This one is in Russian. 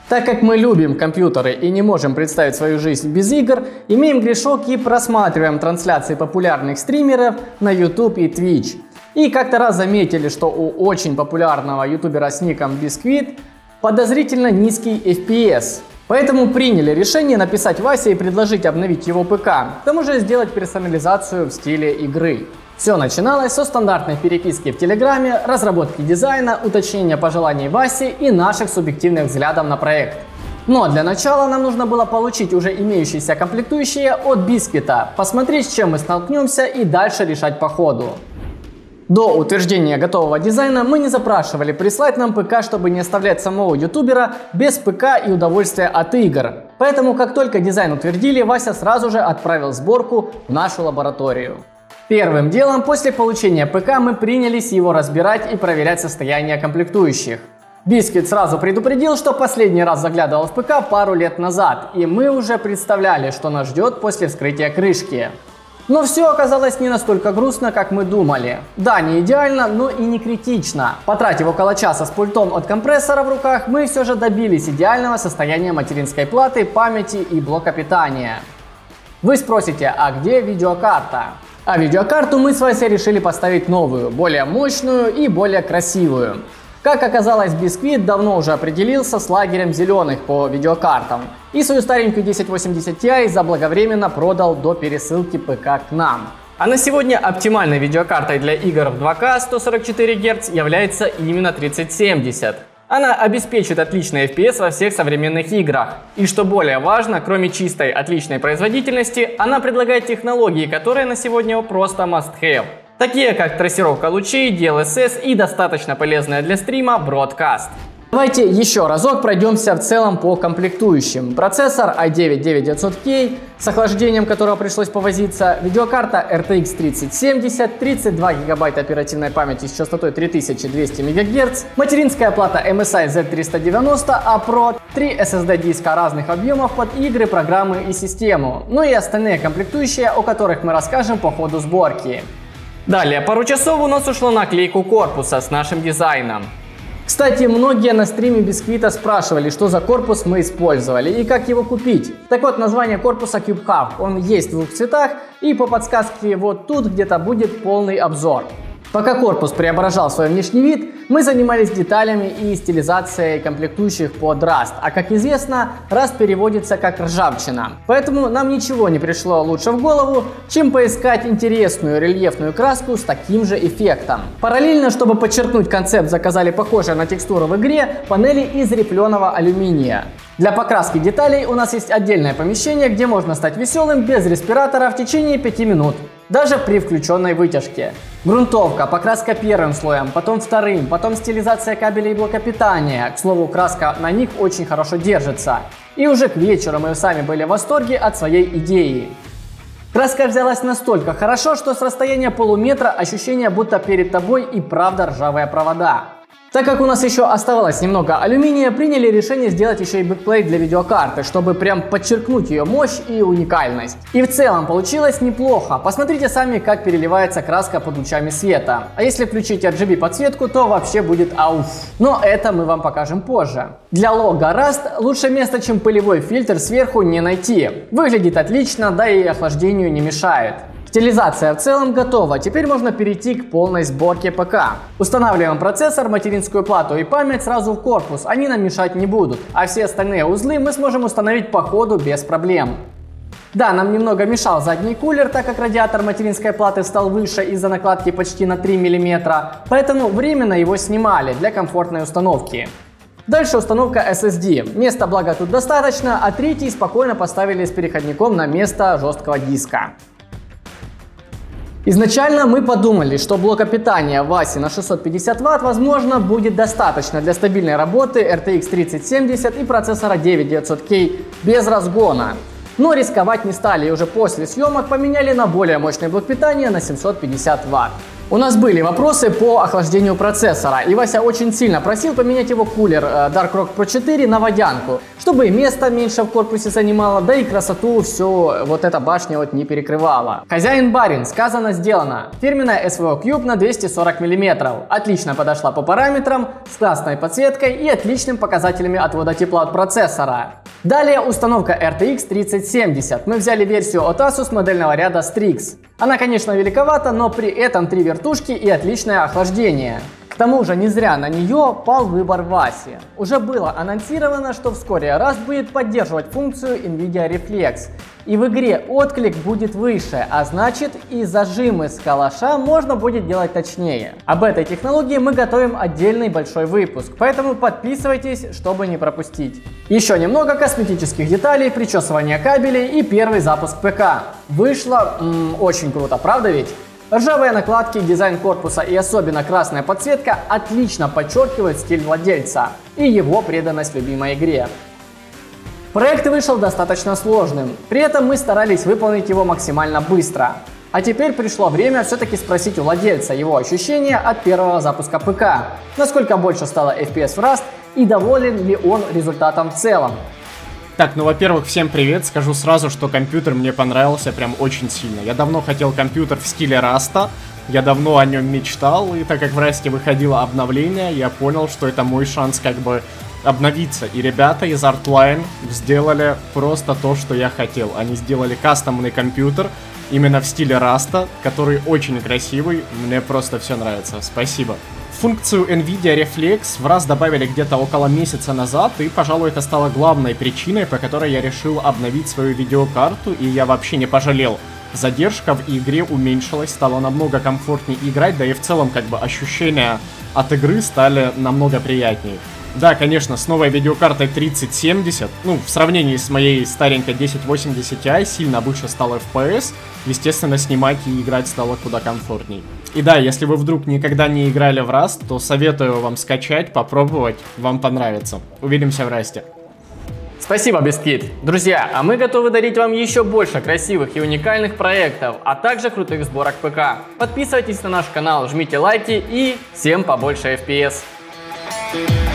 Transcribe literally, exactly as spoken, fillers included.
Так как мы любим компьютеры и не можем представить свою жизнь без игр, имеем грешок и просматриваем трансляции популярных стримеров на YouTube и Twitch. И как-то раз заметили, что у очень популярного ютубера с ником Biscuit подозрительно низкий эф пи эс. Поэтому приняли решение написать Васе и предложить обновить его ПК, к тому же сделать персонализацию в стиле игры. Все начиналось со стандартной переписки в Телеграме, разработки дизайна, уточнения пожеланий Васи и наших субъективных взглядов на проект. Но для начала нам нужно было получить уже имеющиеся комплектующие от Бисквита, посмотреть, с чем мы столкнемся и дальше решать по ходу. До утверждения готового дизайна мы не запрашивали прислать нам ПК, чтобы не оставлять самого ютубера без ПК и удовольствия от игр. Поэтому как только дизайн утвердили, Вася сразу же отправил сборку в нашу лабораторию. Первым делом после получения ПК мы принялись его разбирать и проверять состояние комплектующих. Бисквит сразу предупредил, что последний раз заглядывал в ПК пару лет назад, и мы уже представляли, что нас ждет после вскрытия крышки. Но все оказалось не настолько грустно, как мы думали. Да, не идеально, но и не критично. Потратив около часа с пультом от компрессора в руках, мы все же добились идеального состояния материнской платы, памяти и блока питания. Вы спросите, а где видеокарта? А видеокарту мы с Васей решили поставить новую, более мощную и более красивую. Как оказалось, Бисквит давно уже определился с лагерем зеленых по видеокартам и свою старенькую десять восемьдесят ти заблаговременно продал до пересылки ПК к нам. А на сегодня оптимальной видеокартой для игр в два ка сто сорок четыре герца является именно тридцать семьдесят. Она обеспечит отличный эф пи эс во всех современных играх. И что более важно, кроме чистой отличной производительности, она предлагает технологии, которые на сегодня просто must have. Такие как трассировка лучей, ди эл эс эс и достаточно полезная для стрима Broadcast. Давайте еще разок пройдемся в целом по комплектующим. Процессор ай девять девять девятьсот кей, с охлаждением которого пришлось повозиться, видеокарта эр ти экс тридцать семьдесят, тридцать два гигабайта оперативной памяти с частотой три тысячи двести мегагерц, материнская плата эм эс ай зет триста девяносто а про, три эс эс ди диска разных объемов под игры, программы и систему, ну и остальные комплектующие, о которых мы расскажем по ходу сборки. Далее пару часов у нас ушло на клейку корпуса с нашим дизайном. Кстати, многие на стриме Бисквита спрашивали, что за корпус мы использовали и как его купить. Так вот, название корпуса CubeHub, он есть в двух цветах, и по подсказке вот тут где-то будет полный обзор. Пока корпус преображал свой внешний вид, мы занимались деталями и стилизацией комплектующих под Rust, а как известно, Rust переводится как ржавчина. Поэтому нам ничего не пришло лучше в голову, чем поискать интересную рельефную краску с таким же эффектом. Параллельно, чтобы подчеркнуть концепт, заказали похожие на текстуру в игре панели из рифленого алюминия. Для покраски деталей у нас есть отдельное помещение, где можно стать веселым без респиратора в течение пяти минут. Даже при включенной вытяжке. Грунтовка, покраска первым слоем, потом вторым, потом стилизация кабелей и блока питания. К слову, краска на них очень хорошо держится. И уже к вечеру мы сами были в восторге от своей идеи. Краска взялась настолько хорошо, что с расстояния полуметра ощущение, будто перед тобой и правда ржавые провода. Так как у нас еще оставалось немного алюминия, приняли решение сделать еще и бэкплейт для видеокарты, чтобы прям подчеркнуть ее мощь и уникальность. И в целом получилось неплохо. Посмотрите сами, как переливается краска под лучами света. А если включить ар джи би подсветку, то вообще будет ауф. Но это мы вам покажем позже. Для лого Rust лучше места, чем пылевой фильтр, сверху не найти. Выглядит отлично, да и охлаждению не мешает. Стилизация в целом готова, теперь можно перейти к полной сборке ПК. Устанавливаем процессор, материнскую плату и память сразу в корпус, они нам мешать не будут, а все остальные узлы мы сможем установить по ходу без проблем. Да, нам немного мешал задний кулер, так как радиатор материнской платы стал выше из-за накладки почти на три миллиметра, поэтому временно его снимали для комфортной установки. Дальше установка эс эс ди. Места, благо, тут достаточно, а третий спокойно поставили с переходником на место жесткого диска. Изначально мы подумали, что блока питания Васи на шестьсот пятьдесят ватт возможно будет достаточно для стабильной работы эр ти экс тридцать семьдесят и процессора девять девятьсот кей без разгона. Но рисковать не стали и уже после съемок поменяли на более мощный блок питания на семьсот пятьдесят ватт. У нас были вопросы по охлаждению процессора, и Вася очень сильно просил поменять его кулер Dark Rock Pro четыре на водянку, чтобы и место меньше в корпусе занимало, да и красоту все вот эта башня вот не перекрывала. Хозяин-барин, сказано сделано. Фирменная эс ви о Cube на двести сорок миллиметров. Отлично подошла по параметрам, с классной подсветкой и отличными показателями отвода тепла от процессора. Далее установка эр ти икс тридцать семьдесят. Мы взяли версию от Asus модельного ряда Strix. Она, конечно, великовата, но при этом три вертушки и отличное охлаждение. К тому же не зря на нее пал выбор Васи. Уже было анонсировано, что вскоре Rust будет поддерживать функцию NVIDIA Reflex. И в игре отклик будет выше, а значит и зажимы с калаша можно будет делать точнее. Об этой технологии мы готовим отдельный большой выпуск, поэтому подписывайтесь, чтобы не пропустить. Еще немного косметических деталей, причесывания кабелей и первый запуск ПК. Вышло м-м, очень круто, правда ведь? Ржавые накладки, дизайн корпуса и особенно красная подсветка отлично подчеркивают стиль владельца и его преданность любимой игре. Проект вышел достаточно сложным, при этом мы старались выполнить его максимально быстро. А теперь пришло время все-таки спросить у владельца его ощущения от первого запуска ПК, насколько больше стало эф пи эс в Rust и доволен ли он результатом в целом. Так, ну, во-первых, всем привет. Скажу сразу, что компьютер мне понравился прям очень сильно. Я давно хотел компьютер в стиле Rust, я давно о нем мечтал, и так как в Rust выходило обновление, я понял, что это мой шанс как бы обновиться. И ребята из Artline сделали просто то, что я хотел. Они сделали кастомный компьютер именно в стиле Rust, который очень красивый. Мне просто все нравится. Спасибо. Функцию NVIDIA Reflex в Rust добавили где-то около месяца назад, и, пожалуй, это стало главной причиной, по которой я решил обновить свою видеокарту, и я вообще не пожалел. Задержка в игре уменьшилась, стало намного комфортнее играть, да и в целом как бы ощущения от игры стали намного приятнее. Да, конечно, с новой видеокартой тридцать семьдесят, ну, в сравнении с моей старенькой десять восемьдесят ти сильно выше стал эф пи эс, естественно, снимать и играть стало куда комфортней. И да, если вы вдруг никогда не играли в Rust, то советую вам скачать, попробовать, вам понравится. Увидимся в Rust. Спасибо, BestKid. Друзья, а мы готовы дарить вам еще больше красивых и уникальных проектов, а также крутых сборок ПК. Подписывайтесь на наш канал, жмите лайки и всем побольше эф пи эс.